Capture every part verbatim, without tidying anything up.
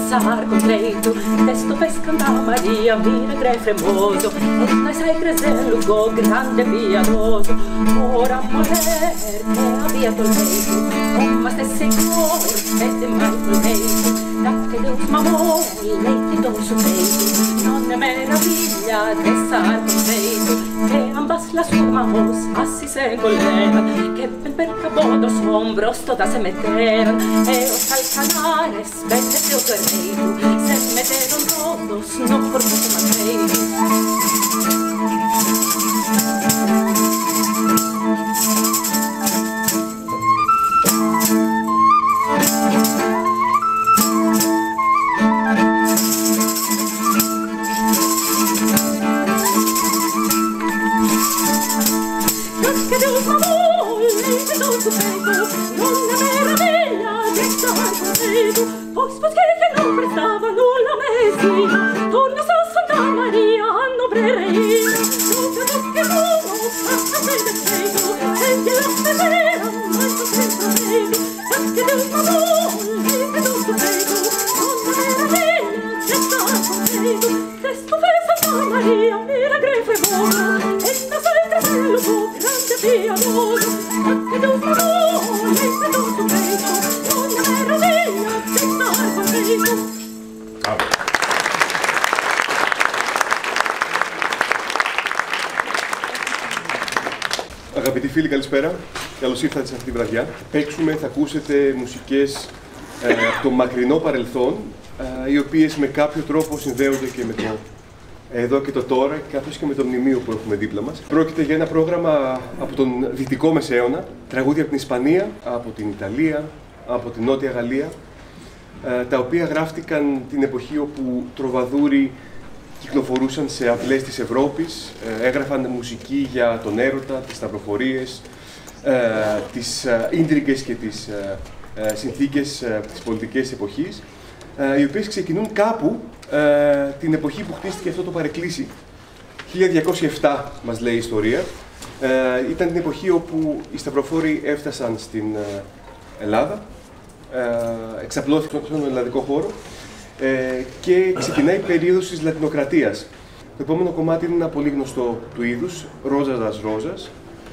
passar con treito, testo pescanda Maria, milagre fremoso, et nasai cresel lugo grande piadoso. Ora moler che abiato il peito, omma stesse cor, et mai col peito, da che Deus mamò, lei ti do su peito, non è meraviglia tessar con treito, che ambas las formamos, assi se collegan, che ben per cabodo sombros todas se meteran, e os alcanares, vete se otro reito, se meteron todos, no por mucho más reito. Pois pois che non prestava nulla mesina, torna a Santa Maria a nobre reina, doppio doppio nuovo, a me del peito, senti la federa, mai contento reito, che Deus mamò, lei che do su peito, non meraviglia, che sta contento, testo fe Santa Maria, milagre fremoso, e da sempre bello, grande piadoso, che Deus mamò, lei che do su peito, non meraviglia, che sta contento. Αγαπητοί φίλοι, καλησπέρα. Καλώς ήρθατε σε αυτή τη βραδιά. Παίξουμε, θα ακούσετε μουσικές ε, από το μακρινό παρελθόν, ε, οι οποίες με κάποιο τρόπο συνδέονται και με το εδώ και το τώρα, καθώς και με το μνημείο που έχουμε δίπλα μας. Πρόκειται για ένα πρόγραμμα από τον Δυτικό Μεσαίωνα, τραγούδια από την Ισπανία, από την Ιταλία, από την Νότια Γαλλία, ε, τα οποία γράφτηκαν την εποχή όπου τροβαδούροι κυκλοφορούσαν σε αυλές της Ευρώπης, ε, έγραφαν μουσική για τον έρωτα, τις σταυροφορίες, ε, τις ε, ίντριγκες και τις ε, ε, συνθήκες ε, της πολιτικής εποχής, ε, οι οποίες ξεκινούν κάπου ε, την εποχή που χτίστηκε αυτό το παρεκκλήσι. χίλια διακόσια επτά μας λέει η ιστορία. Ε, ήταν την εποχή όπου οι σταυροφόροι έφτασαν στην ε, Ελλάδα, ε, εξαπλώθηκαν στον ελλαδικό χώρο, Ε, και ξεκινάει η περίοδος της Λατινοκρατίας. Το επόμενο κομμάτι είναι ένα πολύ γνωστό του είδους, Ρόζα δας Ρόζας,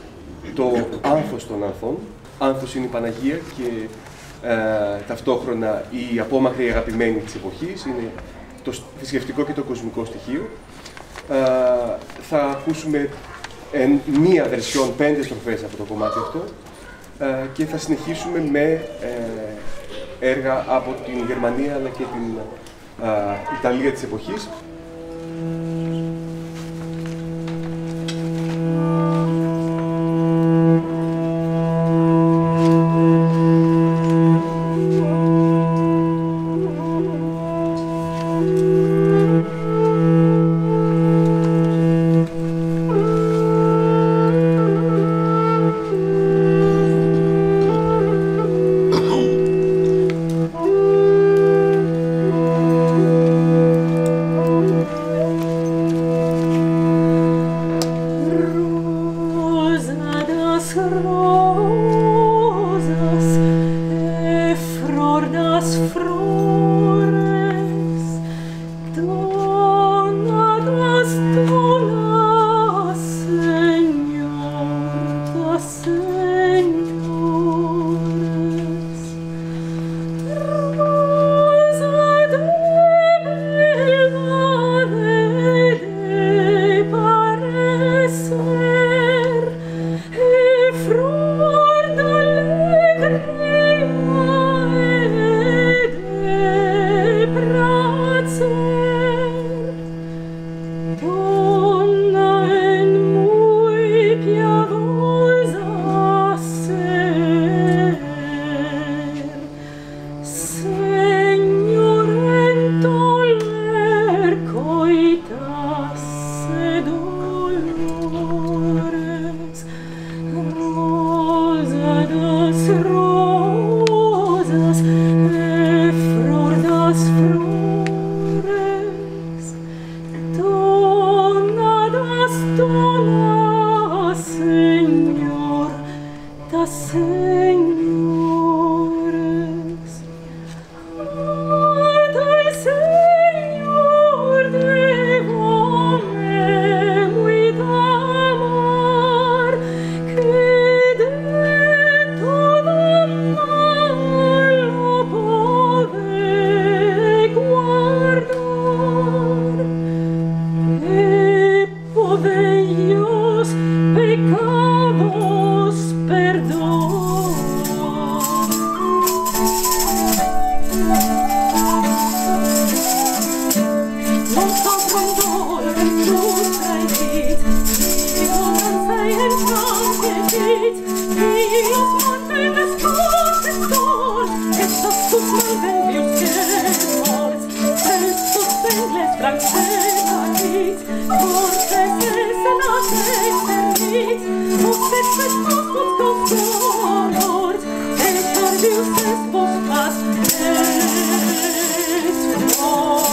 το άνθος των ανθών. Άνθος είναι η Παναγία και ε, ταυτόχρονα η απόμακρη αγαπημένη της εποχής, είναι το θρησκευτικό και το κοσμικό στοιχείο. Ε, θα ακούσουμε εν, μία βερσιόν, πέντε στροφές από το κομμάτι αυτό ε, και θα συνεχίσουμε με ε, έργα από την Γερμανία αλλά και την α, Ιταλία της εποχής. Donna en muy piadosa suplicamos perdón. Nos abandonam tus traidits, y danza y el cantetit, y los manteles contestor, estos tus malvendius queremos, estos bengles francesatis, corteses en atexernis, vos exes vos vos consolors, et tardius es vos pas es mort.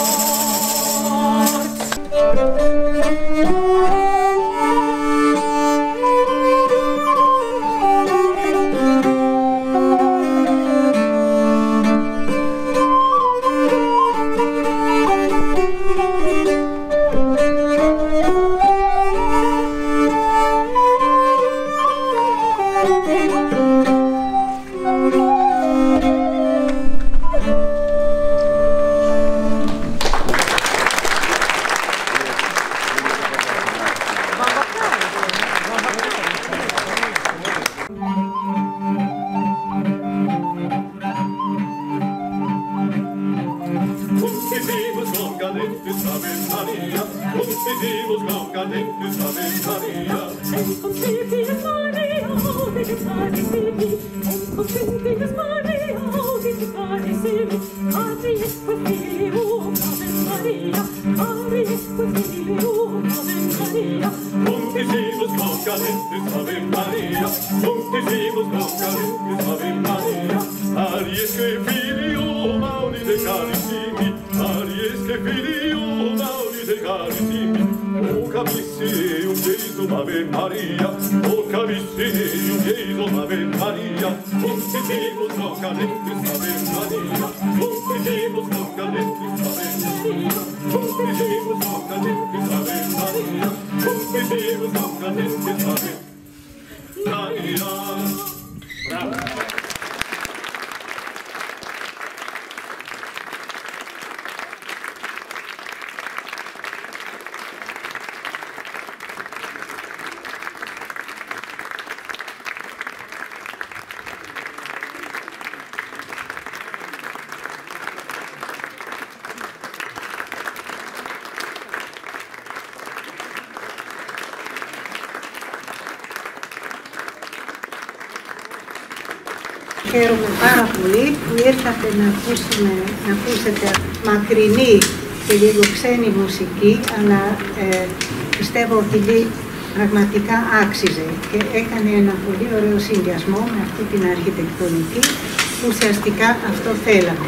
Χαίρομαι πάρα πολύ που ήρθατε να, ακούσουμε, να ακούσετε μακρινή και λίγο ξένη μουσική, αλλά ε, πιστεύω ότι πραγματικά άξιζε και έκανε ένα πολύ ωραίο συνδυασμό με αυτή την αρχιτεκτονική που ουσιαστικά αυτό θέλαμε.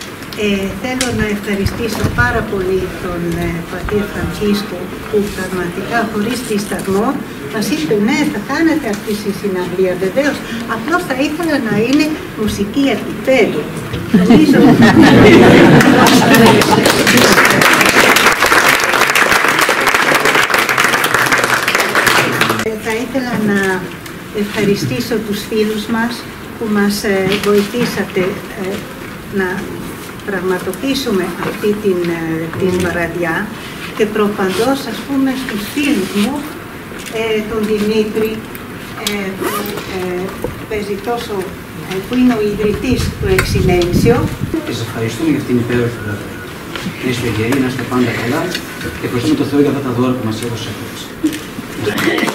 Ε, θέλω να ευχαριστήσω πάρα πολύ τον ε, πατήρ Φραντσίσκο που πραγματικά χωρίς δισταγμό μας είπε ναι, θα κάνετε αυτή τη συναυλία, βεβαίως, απλώς θα ήθελα να είναι μουσική επίπεδου. Νομίζω θα ήθελα να ευχαριστήσω τους φίλους μας που μας ε, βοηθήσατε ε, να πραγματοποιήσουμε αυτή την, την βραδιά και προπαντός, ας πούμε, στους φίλους μου, ε, τον Δημήτρη, ε, που ε, παίζει τόσο, ε, που είναι ο ιδρυτής του Εξιλένσιο. Και σας ευχαριστούμε για αυτήν την υπέροχη βραδιά. Να είστε γεροί, να είστε πάντα καλά και ευχαριστούμε τον Θεό για αυτά τα δώρα που μας έδωσε.